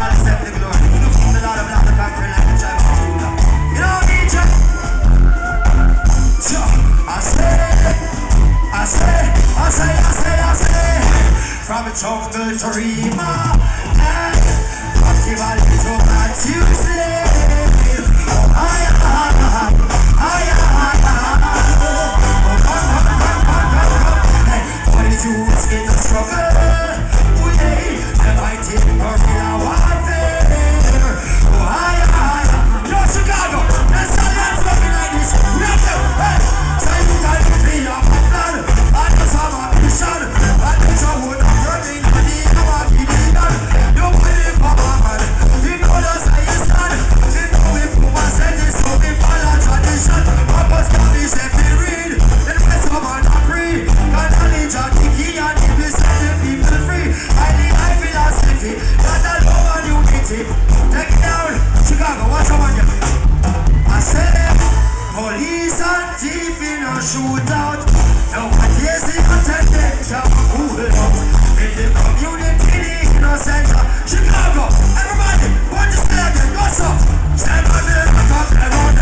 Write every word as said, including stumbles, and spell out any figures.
accept the glory. You know, from the Lord of Lord, the country like the tribe of Judah. You know, need you. So, I say, I say, I say, I say, I say, from the jungle to Rima, and from the valley to Matthew. Oh, I, I, I, Jews in the struggle, we the fighting guerrilla warfare. Oh, I, I, no Chicago, let's start dance looking like this. Right now, hey, tell you that you feel up my blood. I just have a mission, I just have one of your things, but the other kid is done. Nobody for my man, you know the science done. You know we put my sentence, so we follow tradition. Papa stop me, say we read, then we come on and free. God only judge. And if we set the people free, I need my philosophy, not a love and unity. Take it down, Chicago, what's up on you? I said, police and thief in a shootout. Nowadays the attendant have cool out. In the community, the innocent. Chicago, everybody, put this flag again, what's up? Stand on the back of the road.